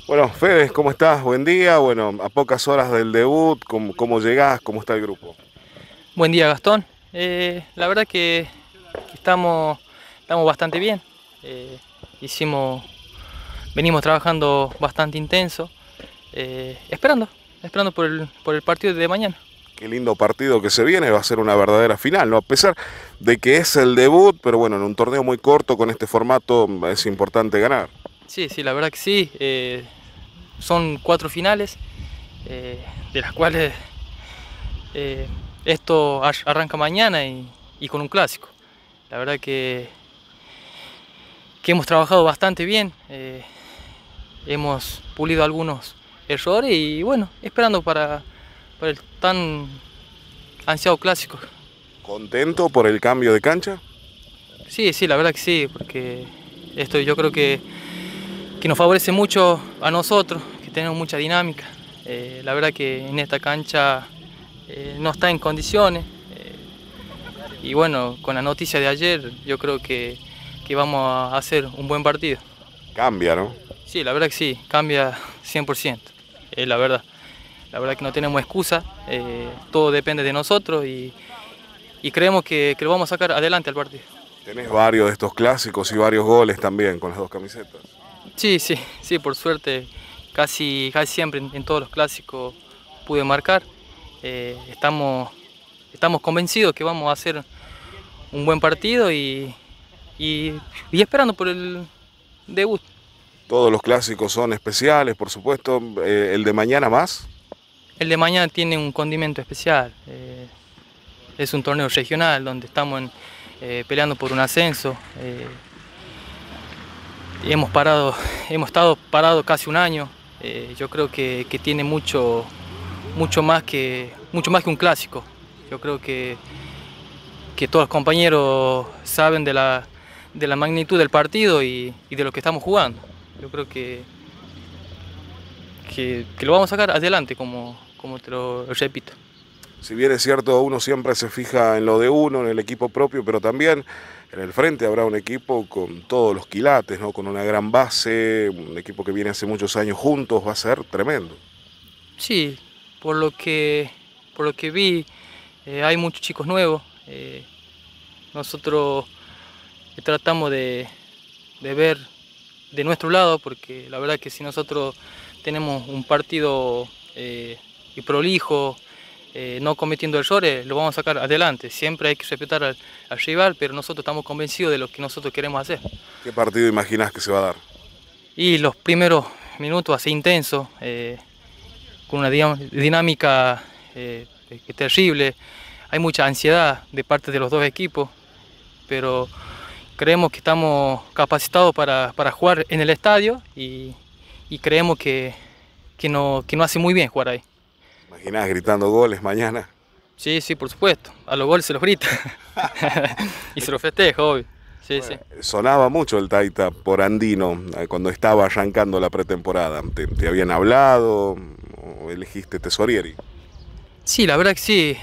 Bueno, Fede, ¿cómo estás? Buen día. Bueno, a pocas horas del debut, ¿cómo llegás? ¿Cómo está el grupo? Buen día, Gastón. La verdad que estamos bastante bien. Eh, hicimos, venimos trabajando bastante intenso, esperando por el partido de mañana. Qué lindo partido que se viene, va a ser una verdadera final, ¿no? A pesar de que es el debut, pero bueno, en un torneo muy corto con este formato es importante ganar. Sí, sí, la verdad que sí. Son 4 finales, de las cuales eh, esto arranca mañana y con un clásico. La verdad que hemos trabajado bastante bien. Hemos pulido algunos errores y bueno, esperando para el tan ansiado clásico. ¿Contento por el cambio de cancha? Sí, sí, la verdad que sí, porque esto yo creo que nos favorece mucho a nosotros, que tenemos mucha dinámica. La verdad que en esta cancha no está en condiciones. Y bueno, con la noticia de ayer yo creo que vamos a hacer un buen partido. Cambia, ¿no? Sí, la verdad que sí, cambia 100%, la verdad. La verdad que no tenemos excusa, todo depende de nosotros y creemos que lo vamos a sacar adelante al partido. Tenés varios de estos clásicos y varios goles también con las dos camisetas. Sí, sí, sí, por suerte casi siempre en todos los clásicos pude marcar. Estamos convencidos que vamos a hacer un buen partido y esperando por el debut. Todos los clásicos son especiales, por supuesto. El de mañana más. El de mañana tiene un condimento especial. Es un torneo regional donde estamos peleando por un ascenso. Hemos estado parados casi un año. Yo creo que tiene mucho más que un clásico. Yo creo que todos los compañeros saben de la magnitud del partido y de lo que estamos jugando. Yo creo que lo vamos a sacar adelante, como te lo repito. Si bien es cierto, uno siempre se fija en lo de uno, en el equipo propio, pero también en el frente habrá un equipo con todos los quilates, ¿no? Con una gran base, un equipo que viene hace muchos años juntos, va a ser tremendo. Sí, por lo que, por lo que vi, hay muchos chicos nuevos. Nosotros tratamos de ver de nuestro lado, porque la verdad que si nosotros tenemos un partido y prolijo, no cometiendo errores, lo vamos a sacar adelante. Siempre hay que respetar al rival, pero nosotros estamos convencidos de lo que nosotros queremos hacer. ¿Qué partido imaginás que se va a dar? Y los primeros minutos así intensos, con una dinámica terrible. Hay mucha ansiedad de parte de los dos equipos, pero creemos que estamos capacitados para jugar en el estadio y creemos que no hace muy bien jugar ahí. ¿Imaginás gritando goles mañana? Sí, sí, por supuesto. A los goles se los grita. Y se los festeja, obvio. Sí, sí. Bueno, sonaba mucho el Taita por Andino cuando estaba arrancando la pretemporada. ¿Te habían hablado o elegiste Tesorieri? Sí, la verdad que sí.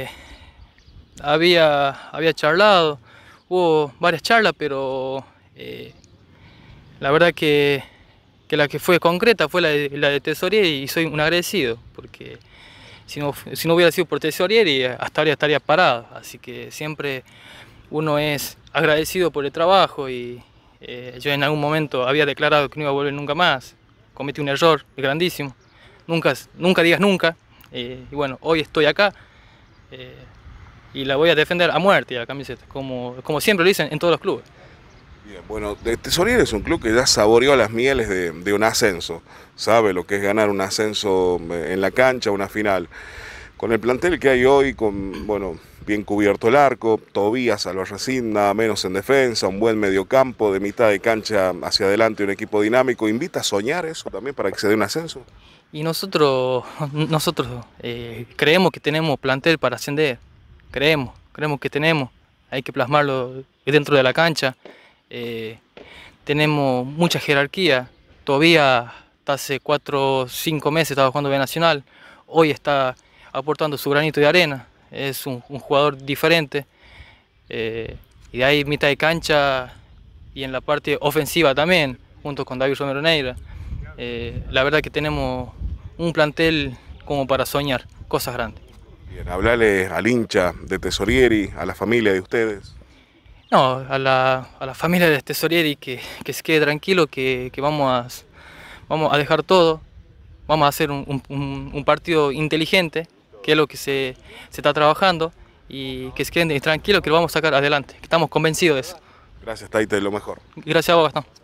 Había charlado, hubo varias charlas, pero la verdad que la que fue concreta fue la de Tesorieri y soy un agradecido, porque si no hubiera sido por Tesorieri, hasta ahora estaría parado. Así que siempre uno es agradecido por el trabajo y yo en algún momento había declarado que no iba a volver nunca más. Cometí un error grandísimo. Nunca digas nunca. Y bueno, hoy estoy acá eh, y la voy a defender a muerte a la camiseta, como siempre lo dicen en todos los clubes. Bien, bueno, Tesorieri es un club que ya saboreó las mieles de un ascenso. Sabe lo que es ganar un ascenso en la cancha, una final. Con el plantel que hay hoy, con, bueno, bien cubierto el arco, Tobías, Albarracín, nada menos en defensa, un buen mediocampo, de mitad de cancha hacia adelante, un equipo dinámico, ¿invita a soñar eso también para que se dé un ascenso? Y nosotros creemos que tenemos plantel para ascender. Creemos que tenemos. Hay que plasmarlo dentro de la cancha. Eh, Tenemos mucha jerarquía. Todavía hasta hace 4 o 5 meses estaba jugando B Nacional. Hoy está aportando su granito de arena. Es un jugador diferente. Y de ahí mitad de cancha y en la parte ofensiva también, junto con David Romero Neira. La verdad que tenemos un plantel como para soñar cosas grandes. Bien, hablarle al hincha de Tesorieri, a la familia de ustedes. No, a la familia de Tesorieri que se quede tranquilo, que vamos a dejar todo, vamos a hacer un partido inteligente, que es lo que se está trabajando, y que se queden tranquilos, que lo vamos a sacar adelante, que estamos convencidos de eso. Gracias, Taita, y lo mejor. Gracias a vos, Gastón.